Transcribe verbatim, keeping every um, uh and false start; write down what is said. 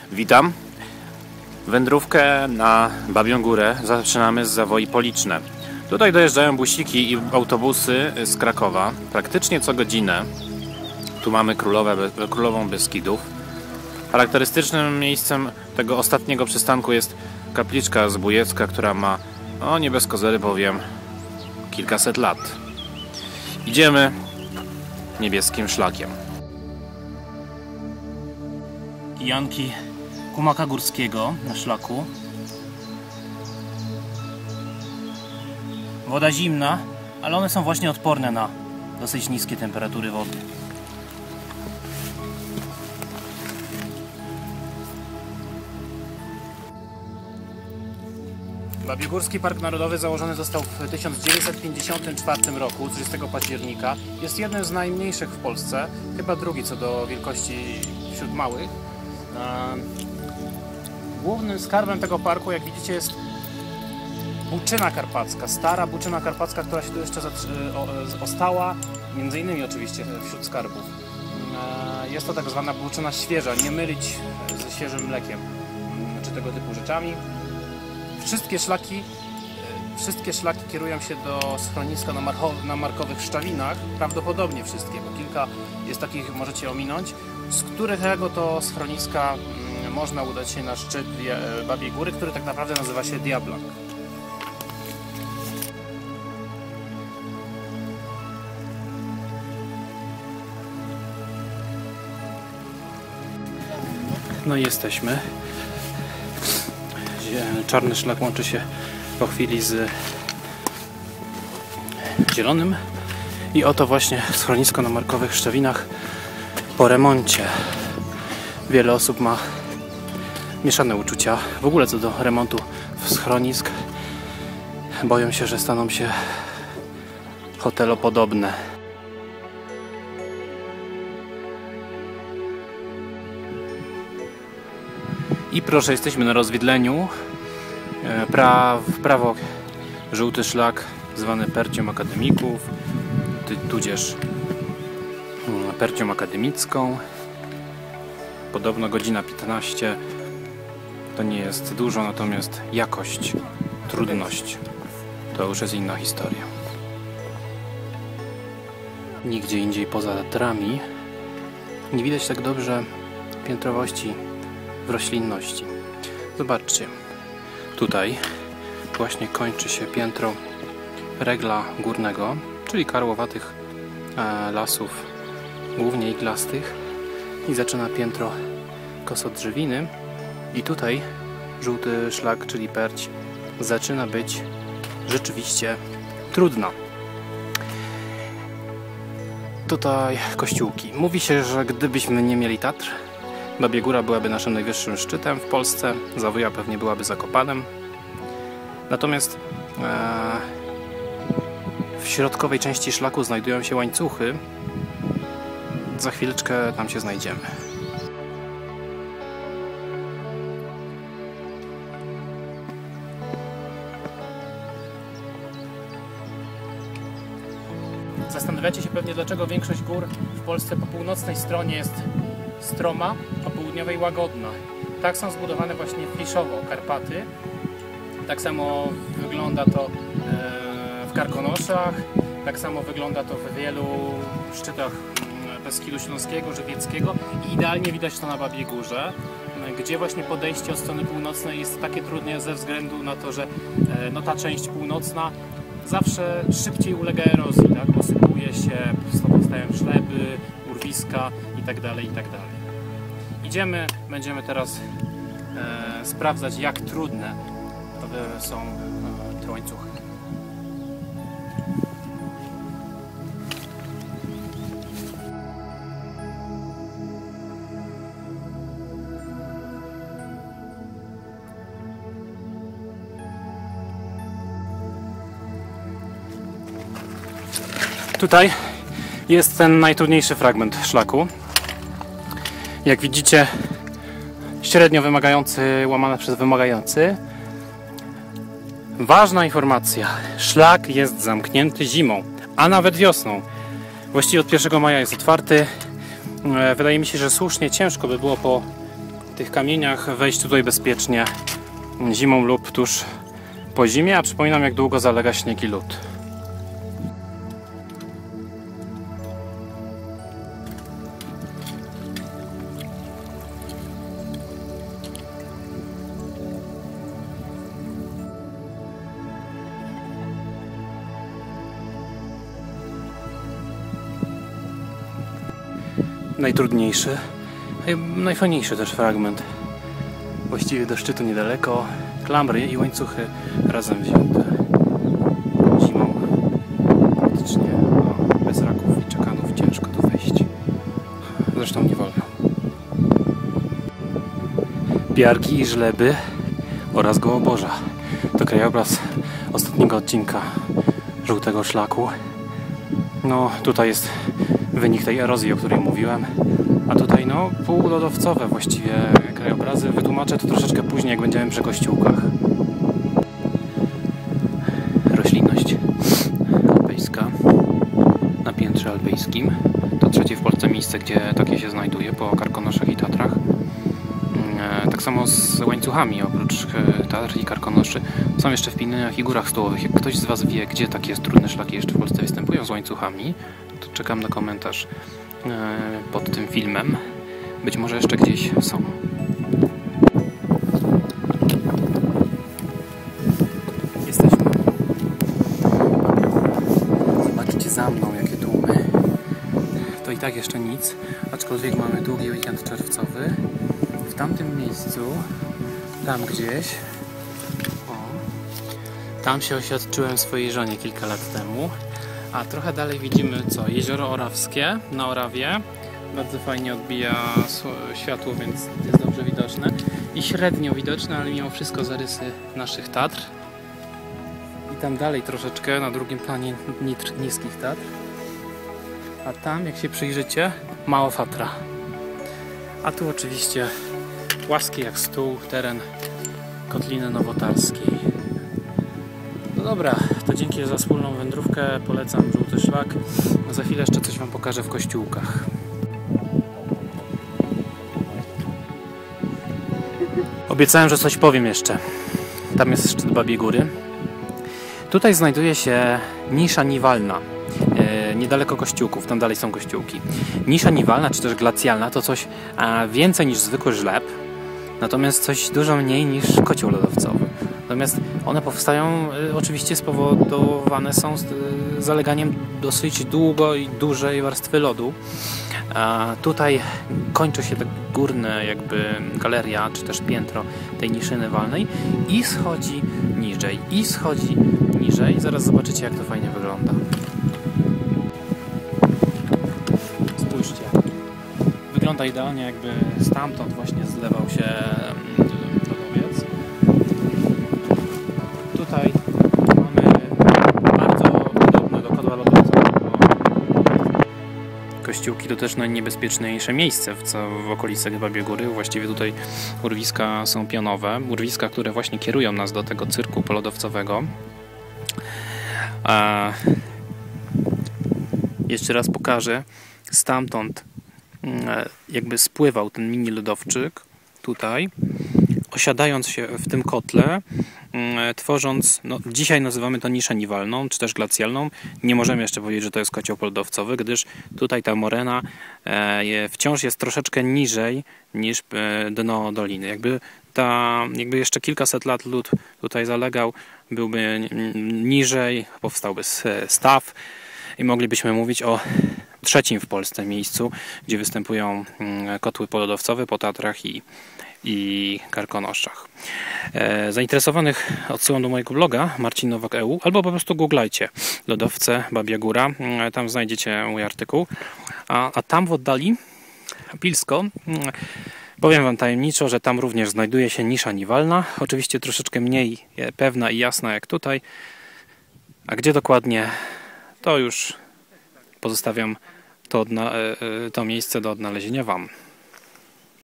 Witam. Wędrówkę na Babią Górę zaczynamy z Zawoi Policzne. Tutaj dojeżdżają busiki i autobusy z Krakowa praktycznie co godzinę. Tu mamy Królowe, Królową Beskidów. Charakterystycznym miejscem tego ostatniego przystanku jest kapliczka zbójecka, która ma, o nie bez kozery powiem, kilkaset lat. Idziemy niebieskim szlakiem. Kijanki Kumaka Górskiego na szlaku. Woda zimna, ale one są właśnie odporne na dosyć niskie temperatury wody. Babiogórski Park Narodowy założony został w tysiąc dziewięćset pięćdziesiątym czwartym roku, trzydziestego października. Jest jednym z najmniejszych w Polsce, chyba drugi co do wielkości wśród małych. Głównym skarbem tego parku, jak widzicie, jest buczyna karpacka, stara buczyna karpacka, która się tu jeszcze ostała, między innymi oczywiście wśród skarbów. Jest to tak zwana buczyna świeża, nie mylić ze świeżym mlekiem czy tego typu rzeczami. Wszystkie szlaki, wszystkie szlaki kierują się do schroniska na, na markowych Szczawinach, prawdopodobnie wszystkie, bo kilka jest takich, możecie ominąć, z którego to schroniska można udać się na szczyt Babiej Góry, który tak naprawdę nazywa się Diablanc. No i jesteśmy. Czarny szlak łączy się po chwili z zielonym i oto właśnie schronisko na markowych Szczawinach po remoncie. Wiele osób ma mieszane uczucia w ogóle co do remontu schronisk. Boją się, że staną się hotelopodobne. I proszę, jesteśmy na rozwidleniu. Pra, w prawo żółty szlak zwany Percią Akademików, tudzież Percią Akademicką. Podobno godzina piętnaście. To nie jest dużo, natomiast jakość, trudność to już jest inna historia. Nigdzie indziej poza Tatrami nie widać tak dobrze piętrowości w roślinności. Zobaczcie, tutaj właśnie kończy się piętro regla górnego, czyli karłowatych e, lasów, głównie iglastych, i zaczyna piętro kosodrzewiny i tutaj żółty szlak, czyli Perć, zaczyna być rzeczywiście trudna. Tutaj kościółki. Mówi się, że gdybyśmy nie mieli Tatr, Babia Góra byłaby naszym najwyższym szczytem w Polsce, Zawoja pewnie byłaby Zakopanem. Natomiast e, w środkowej części szlaku znajdują się łańcuchy. Za chwileczkę tam się znajdziemy. Zastanawiacie się pewnie, dlaczego większość gór w Polsce po północnej stronie jest stroma, a południowej łagodna. Tak są zbudowane właśnie fliszowo Karpaty. Tak samo wygląda to w Karkonoszach, tak samo wygląda to w wielu szczytach Beskidu Śląskiego, Żywieckiego i idealnie widać to na Babiej Górze, gdzie właśnie podejście od strony północnej jest takie trudne ze względu na to, że no, ta część północna zawsze szybciej ulega erozji, tak? Posypuje się, powstają szleby, urwiska itd., itd. Idziemy, będziemy teraz e, sprawdzać, jak trudne to są e, te łańcuchy. Tutaj jest ten najtrudniejszy fragment szlaku. Jak widzicie, średnio wymagający łamane przez wymagający. Ważna informacja. Szlak jest zamknięty zimą, a nawet wiosną. Właściwie od pierwszego maja jest otwarty. Wydaje mi się, że słusznie ciężko by było po tych kamieniach wejść tutaj bezpiecznie zimą lub tuż po zimie, a przypominam, jak długo zalega śnieg i lód. Najtrudniejszy, najfajniejszy też fragment. Właściwie do szczytu niedaleko. Klamry i łańcuchy razem wzięte. Zimą praktycznie no, bez raków i czekanów ciężko tu wejść. Zresztą nie wolno. Piarki i żleby oraz Gołoborza. To krajobraz ostatniego odcinka Żółtego Szlaku. No tutaj jest wynik tej erozji, o której mówiłem. A tutaj no półlodowcowe właściwie krajobrazy. Wytłumaczę to troszeczkę później, jak będziemy przy kościółkach. Roślinność alpejska na piętrze alpejskim. To trzecie w Polsce miejsce, gdzie takie się znajduje, po Karkonoszach i Tatrach. Tak samo z łańcuchami, oprócz Tatr i Karkonoszy są jeszcze w Pieniach i Górach Stołowych. Jak ktoś z Was wie, gdzie takie trudne szlaki jeszcze w Polsce występują z łańcuchami, to czekam na komentarz pod tym filmem. Być może jeszcze gdzieś są. Jesteśmy. Zobaczcie za mną, jakie tłumy. To i tak jeszcze nic, aczkolwiek mamy długi weekend czerwcowy. W tamtym miejscu, tam gdzieś, o, tam się oświadczyłem swojej żonie kilka lat temu. A trochę dalej widzimy co? Jezioro Orawskie na Orawie. Bardzo fajnie odbija światło, więc jest dobrze widoczne. I średnio widoczne, ale mimo wszystko zarysy naszych Tatr. I tam dalej troszeczkę, na drugim planie niskich Tatr. A tam, jak się przyjrzycie, Małofatra. A tu oczywiście płaski jak stół teren Kotliny Nowotarskiej. No dobra, to dzięki za wspólną wędrówkę, polecam Żółty Szlak. No za chwilę jeszcze coś Wam pokażę w kościółkach. Obiecałem, że coś powiem jeszcze. Tam jest szczyt Babiej Góry. Tutaj znajduje się nisza niwalna, e, niedaleko kościółków, tam dalej są kościółki. Nisza niwalna, czy też glacjalna, to coś a, więcej niż zwykły żleb, natomiast coś dużo mniej niż kocioł lodowcowy. Natomiast one powstają, y, oczywiście spowodowane są z, y, zaleganiem dosyć długo i dużej warstwy lodu. A tutaj kończy się ta górna jakby galeria, czy też piętro tej niszy niwalnej i schodzi niżej, i schodzi niżej. Zaraz zobaczycie, jak to fajnie wygląda. Spójrzcie. Wygląda idealnie, jakby stamtąd właśnie zlewał się lodowiec. Tutaj mamy bardzo podobne do kodła lodowcowego. Kościółki to też najniebezpieczniejsze miejsce w, w okolicach Babiej Góry. Właściwie tutaj urwiska są pionowe. Urwiska, które właśnie kierują nas do tego cyrku polodowcowego. A jeszcze raz pokażę. Stamtąd jakby spływał ten mini lodowczyk tutaj, osiadając się w tym kotle, tworząc, no dzisiaj nazywamy to niszę niwalną, czy też glacjalną. Nie możemy jeszcze powiedzieć, że to jest kocioł polodowcowy, gdyż tutaj ta morena wciąż jest troszeczkę niżej niż dno doliny. Jakby, ta, jakby jeszcze kilkaset lat lód tutaj zalegał, byłby niżej, powstałby staw i moglibyśmy mówić o trzecim w Polsce miejscu, gdzie występują kotły polodowcowe po Tatrach i, i Karkonoszach. E, zainteresowanych odsyłam do mojego bloga marcin nowak kropka e u albo po prostu googlajcie lodowce Babia Góra, e, tam znajdziecie mój artykuł. A, a tam w oddali, Pilsko, e, powiem Wam tajemniczo, że tam również znajduje się nisza niwalna, oczywiście troszeczkę mniej pewna i jasna jak tutaj, a gdzie dokładnie, to już pozostawiam to, to miejsce do odnalezienia Wam.